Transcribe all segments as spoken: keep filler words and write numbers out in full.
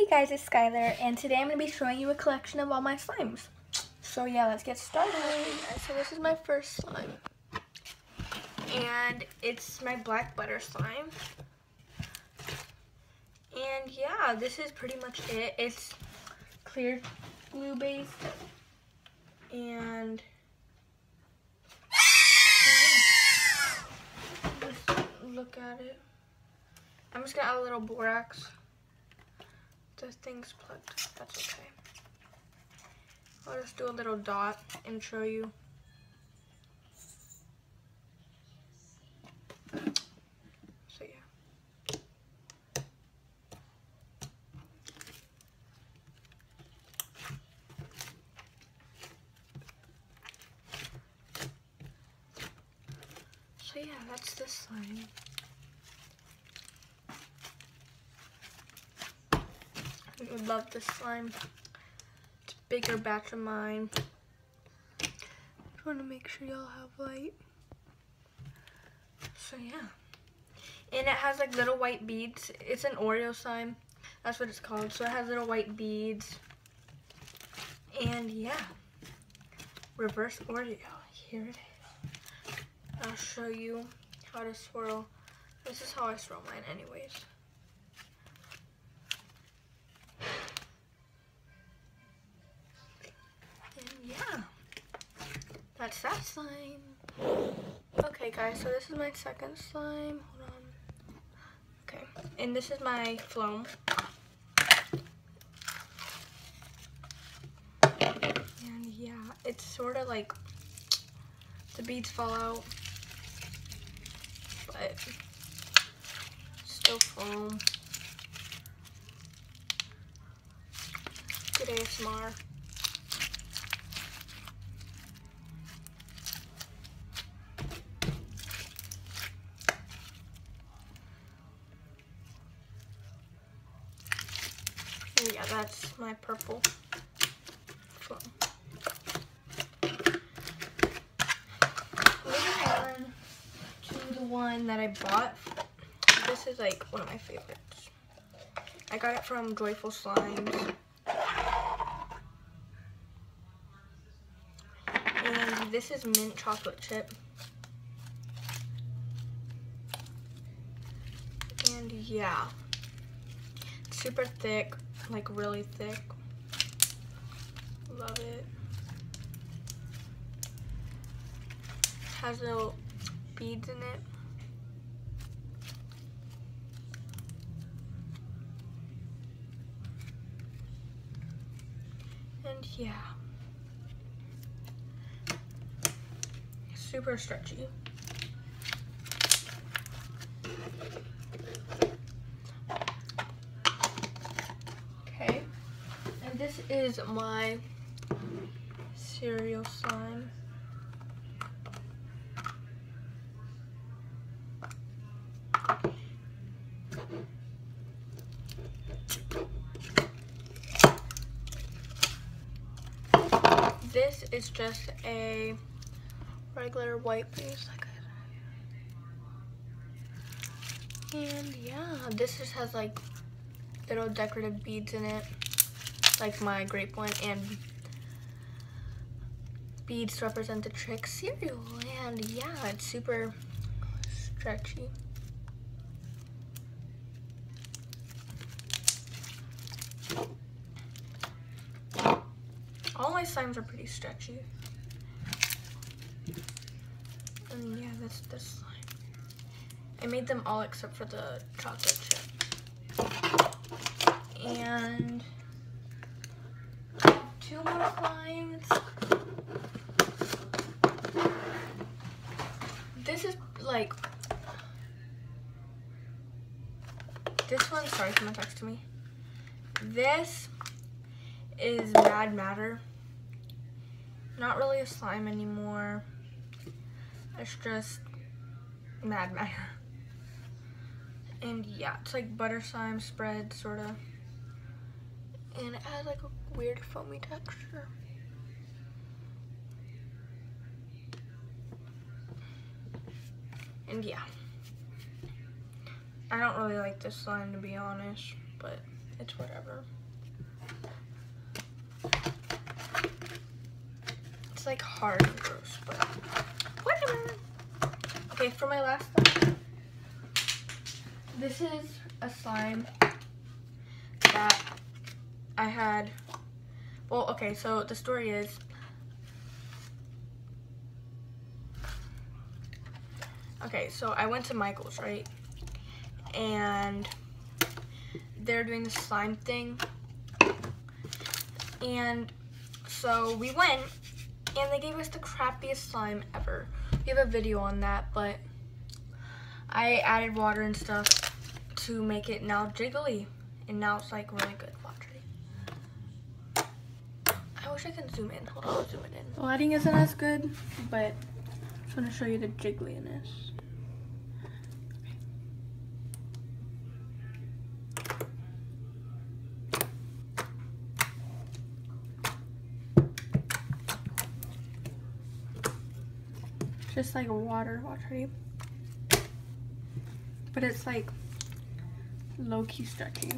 guys, it's Skylar, and today I'm going to be showing you a collection of all my slimes. So yeah, let's get started. So this is my first slime, and it's my black butter slime. And yeah, this is pretty much it. It's clear glue based, and just look at it. I'm just gonna add a little borax. The thing's plugged, that's okay. I'll just do a little dot and show you. So yeah. So yeah, that's this slime. I would love this slime. It's a bigger batch of mine. Just want to make sure y'all have light. So yeah. And it has like little white beads. It's an Oreo slime. That's what it's called. So it has little white beads. And yeah. Reverse Oreo. Here it is. I'll show you how to swirl. This is how I swirl mine anyways. Yeah, that's that slime. Okay guys, so this is my second slime. Hold on. Okay, and this is my foam. And yeah, it's sort of like the beads fall out, but still foam. Good A S M R. And yeah, that's my purple foam. Moving on to the one that I bought. This is like one of my favorites. I got it from Joyful Slimes. And this is mint chocolate chip. And yeah, it's super thick. Like really thick. Love it. Has little beads in it. And yeah. Super stretchy. This is my cereal slime. This is just a regular white base, like I said. And yeah, this just has like little decorative beads in it. Like my grape one, and beads represent the trick cereal, and yeah, it's super stretchy. All my slimes are pretty stretchy. And yeah, that's this slime. I made them all except for the chocolate chip. And two more slimes. This is like, this one, sorry, someone texted me. This is Mad Matter. Not really a slime anymore. It's just Mad Matter. And yeah, it's like butter slime spread, sort of. And it has like a weird foamy texture. And yeah, I don't really like this slime, to be honest, but it's whatever. It's like hard and gross, but whatever. Okay, for my last slime, this is a slime that I had. Well, okay, so the story is, okay, so I went to Michael's, right? And they're doing the slime thing. And so we went, and they gave us the crappiest slime ever. We have a video on that, but I added water and stuff to make it now jiggly. And now it's like really good. Watch it. I wish I could zoom in. Hold on, I'll zoom it in. The lighting isn't as good, but I just want to show you the jiggliness. Just like water, watch, ready? But it's like low-key stretchy.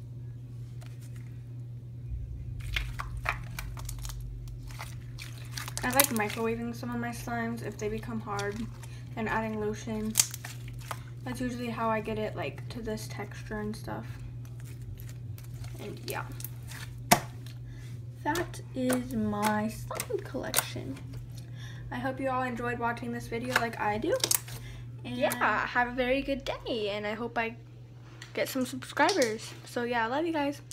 I like microwaving some of my slimes if they become hard and adding lotion. That's usually how I get it like to this texture and stuff. And yeah. That is my slime collection. I hope you all enjoyed watching this video like I do. And yeah, have a very good day, and I hope I get some subscribers. So yeah, I love you guys.